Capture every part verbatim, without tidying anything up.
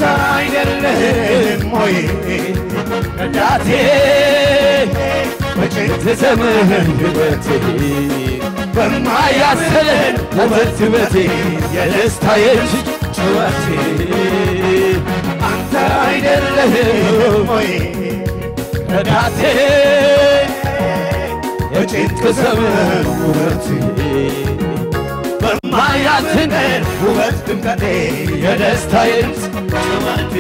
አይደለም ወይ ረዳቴ በጭንቅ ዘመን ሕይወቴ በማያሰለን ውበት ሕይወቴ የደስታዬ ጩኸቴ አንተ አይደለህም ወይ ረዳቴ በጭንቅ ዘመን ውበቴ በማያሰለን ውበት ድምቀቴ የደስታዬ ጩኸቴ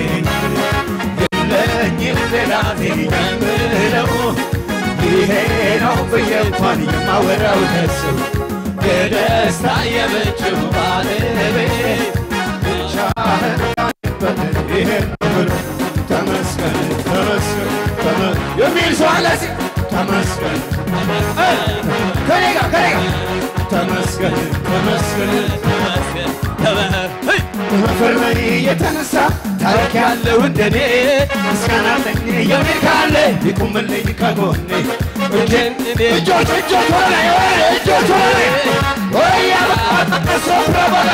የለኝም ሌላ የምለው ይሄ ነው ብዬ እንኳን የማወራው ከሰው የደስታ የምንጭ ባለቤት ብቻህን ያንበት ይሄን ብሎ ተመስገን ተመስገን ተመስገን የሚል ሰው አለ ተመስገን ከኔ ጋር ከኔ ጋር ተመስገን ተመስገን ተመስገን ከመፈርመኔ የተነሳ ታሪክ ያለው እንደኔ ምስጋና ለኝ የሚል ካለ ይቁምልኝ ከጎኔ እጆች እጆች ወደ ላይ እጆች ወደ ላይ ወያ በአጠቀሶፍረ በላ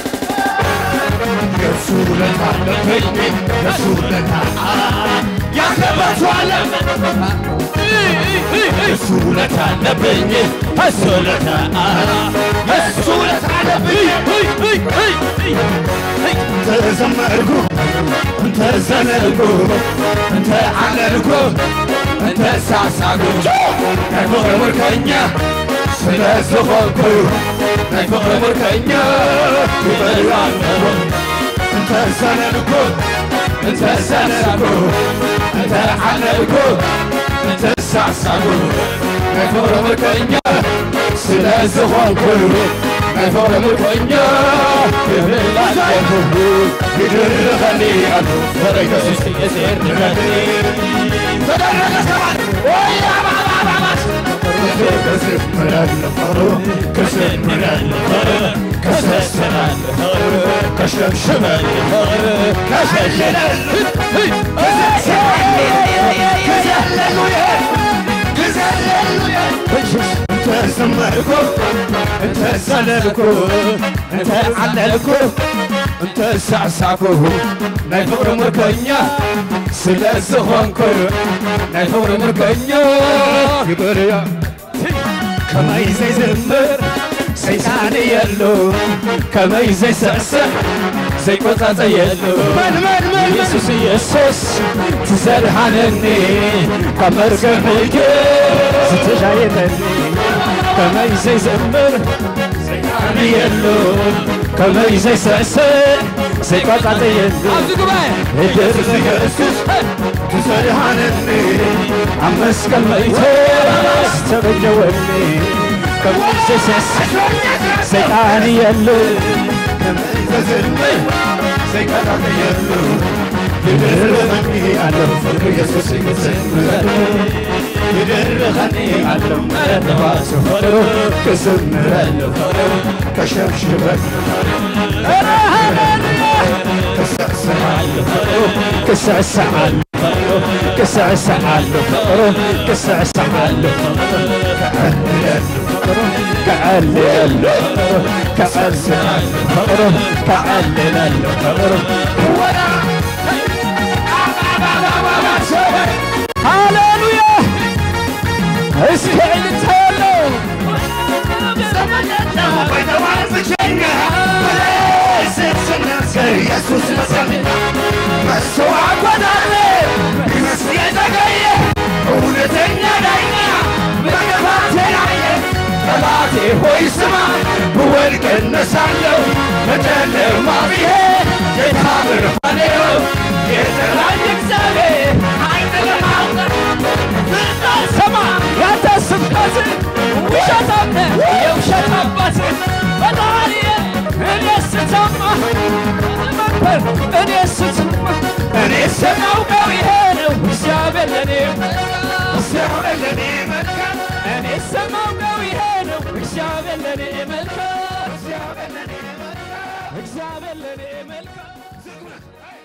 የሱ ውለታ አለብኝ የሱ ውለታ ያከበቷለ የሱ ውለታ አለብኝ የሱ ውለታ የሱ ውለታ አለብኝ ተዘመርኩ እንተ ዘነልኩ እንተ አለልኩ እንተ ሳሳኩ ከፍቅር ምርኮኛ ስለዝሆንኩ ከፍቅር ምርኮኛ ይበላልኩ እንተ ዘነልኩ እንተ ዘነልኩ እንተ አለልኩ እንተ ሳሳኩ ከፍቅር ምርኮኛ ስለዝሆንኩ ከፍቅር ምርኮኛ ይበላልኩ ይድርኸኒ አሉ ወረኢየሱስ የሴርኸኒ ተደረገ ሰማን ወያ ባባባባስ ከስምራለሁ ከስምራለሁ ከሰሰራለሁ ከሸምሸማለሁ ከሸሸላለሁ ከዘለሉያ ከዘለሉያ ተሰማርኩ እንተ ሰለልኩ እንተ አለልኩ እንተ ሳሳኩ ናይ ፍቅር ምርኮኛ ስለዝሆንኩ ናይ ፍቅር ምርኮኛ ይበርያ ከመይ ዘይዘምር ሰይጣን የሉ ከመይ ዘይሰዕስዕ ዘይቆጻጸ የሉ ኢየሱስ ኢየሱስ ትዘርሃነኒ ካብ መርገምከ ስትሻየተኒ ከመይ ዘይዘምር ሰይጣን የሉ ከመይ ዘይሰዕስዕ ዘይቆጻጸ የሉ ኢየሱስ ኢየሱስ ትዘርሃነኒ ኣብ መስቀል መይቶ ተበጀወኒ ከመይ ዘይሰዕስዕ ሰይጣን የሉ ከመይ ዘይዘምር ዘይቆጻጸ የሉ ይድርኸኒ አለው ፍቅር ኢየሱስ ይዘምር ይድርኸኒ አለው መረተዋሱ ፍቅሩ ክዝምረለሁ ፍቅሩ ከሸምሽበለሁ كسعسعالو فقرو كسعسعالو فقرو كسعسعالو فقرو كسعسعالو فقرو كعللو كعللو فقرو كعللو فقرو هاليلويا اسكعي لتهلو زمننا وبيت وعزكنا ኢየሱስ መስቀልና መስዋዕት ወዳለ ይመስል የተገየ እውነተኛ ዳኛ በገባቴ ያየ ጠላቴ ሆይ ስማ ብወድቅ እነሳለሁ በጨለማ ብሄድ ጌታ ብርሃኔ ነው የጠራኝ እግዚአብሔር አይጥልም ስታልሰማ ያንተ ስብከት ውሸታም ነህ የውሸት አባት ፈጣሪዬ እኔ ስተማ እኔ ስተማ እኔ ሰማውቀው ይሄ ነው እግዚአብሔር ለኔ እግዚአብሔር ለኔ መልካም እኔ ሰማውቀው ይሄ ነው እግዚአብሔር ለኔ መልካም እግዚአብሔር ለኔ መልካም እግዚአብሔር ለኔ መልካም